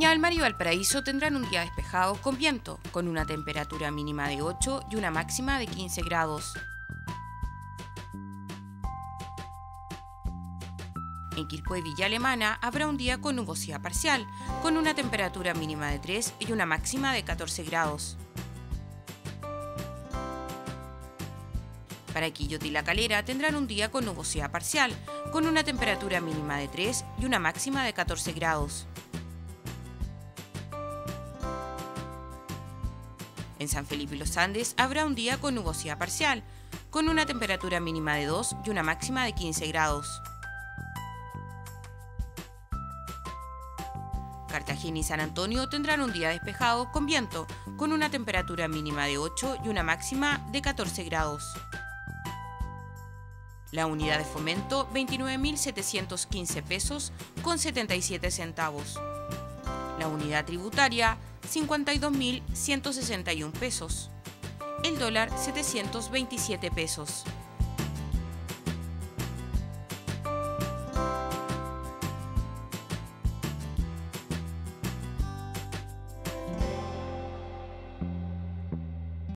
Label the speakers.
Speaker 1: Viña del Mar y Valparaíso tendrán un día despejado con viento, con una temperatura mínima de 8 y una máxima de 15 grados. En Quilpué y Villa Alemana habrá un día con nubosidad parcial, con una temperatura mínima de 3 y una máxima de 14 grados. Para Quillota y La Calera tendrán un día con nubosidad parcial, con una temperatura mínima de 3 y una máxima de 14 grados. En San Felipe y Los Andes habrá un día con nubosidad parcial, con una temperatura mínima de 2 y una máxima de 15 grados. Cartagena y San Antonio tendrán un día despejado con viento, con una temperatura mínima de 8 y una máxima de 14 grados. La unidad de fomento, 29.715 pesos con 77 centavos. La unidad tributaria, 52.161 pesos. El dólar, 727 pesos.